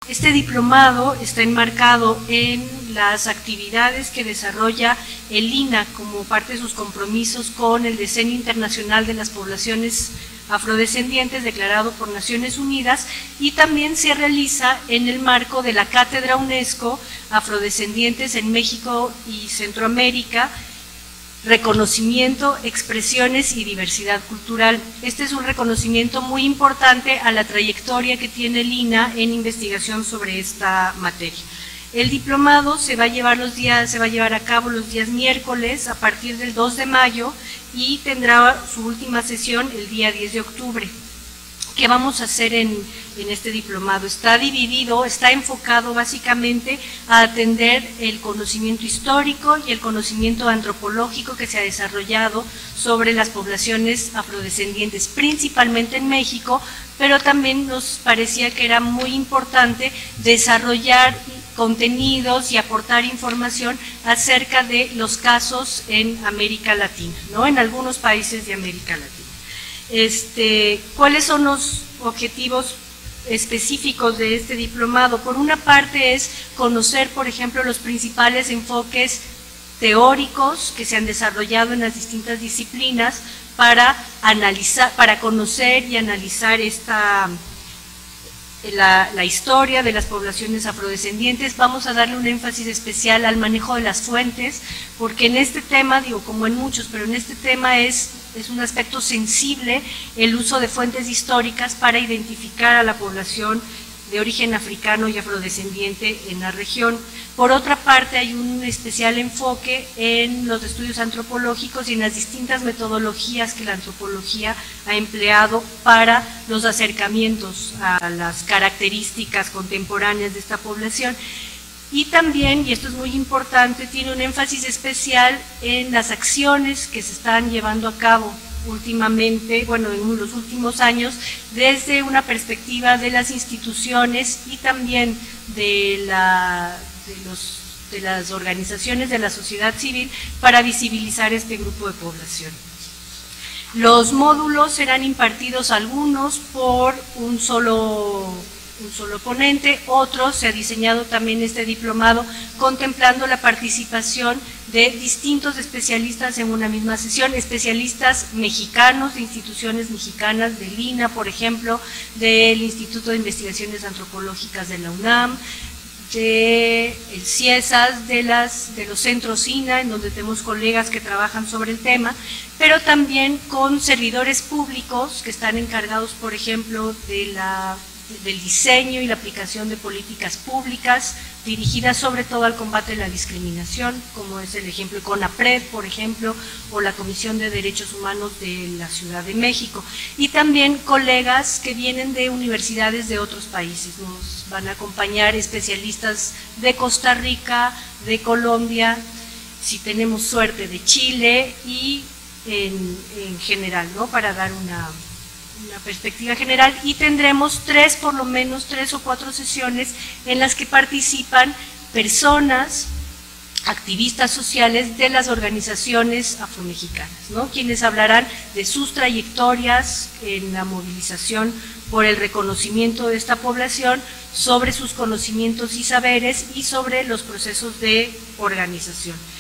Este diplomado está enmarcado en las actividades que desarrolla el INAH como parte de sus compromisos con el Decenio Internacional de las Poblaciones Afrodescendientes declarado por Naciones Unidas, y también se realiza en el marco de la Cátedra UNESCO Afrodescendientes en México y Centroamérica, reconocimiento, expresiones y diversidad cultural. Este es un reconocimiento muy importante a la trayectoria que tiene el INAH en investigación sobre esta materia. El diplomado se va a llevar a cabo los días miércoles a partir del 2 de mayo y tendrá su última sesión el día 10 de octubre. ¿Qué vamos a hacer en este diplomado? Está dividido, está enfocado básicamente a atender el conocimiento histórico y el conocimiento antropológico que se ha desarrollado sobre las poblaciones afrodescendientes, principalmente en México, pero también nos parecía que era muy importante desarrollar contenidos y aportar información acerca de los casos en América Latina, ¿no? En algunos países de América Latina. ¿Cuáles son los objetivos específicos de este diplomado? Por una parte es conocer, por ejemplo, los principales enfoques teóricos que se han desarrollado en las distintas disciplinas para analizar, para conocer y analizar la historia de las poblaciones afrodescendientes. Vamos a darle un énfasis especial al manejo de las fuentes, porque en este tema, digo, como en muchos, pero en este tema es un aspecto sensible el uso de fuentes históricas para identificar a la población de origen africano y afrodescendiente en la región. Por otra parte, hay un especial enfoque en los estudios antropológicos y en las distintas metodologías que la antropología ha empleado para los acercamientos a las características contemporáneas de esta población. Y también, y esto es muy importante, tiene un énfasis especial en las acciones que se están llevando a cabo últimamente, bueno, en los últimos años, desde una perspectiva de las instituciones y también de las organizaciones de la sociedad civil para visibilizar este grupo de población. Los módulos serán impartidos algunos por un solo ponente, otros se ha diseñado también este diplomado contemplando la participación de distintos especialistas en una misma sesión, especialistas mexicanos, de instituciones mexicanas, del INAH, por ejemplo, del Instituto de Investigaciones Antropológicas de la UNAM, del CIESAS, de los centros INAH, en donde tenemos colegas que trabajan sobre el tema, pero también con servidores públicos que están encargados, por ejemplo, del diseño y la aplicación de políticas públicas dirigidas sobre todo al combate de la discriminación, como es el ejemplo de CONAPRED, por ejemplo, o la Comisión de Derechos Humanos de la Ciudad de México, y también colegas que vienen de universidades de otros países. Nos van a acompañar especialistas de Costa Rica, de Colombia, si tenemos suerte de Chile, y en general, ¿no?, para dar una perspectiva general, y tendremos por lo menos 3 o 4 sesiones en las que participan personas, activistas sociales de las organizaciones afromexicanas, ¿no?, quienes hablarán de sus trayectorias en la movilización por el reconocimiento de esta población, sobre sus conocimientos y saberes y sobre los procesos de organización.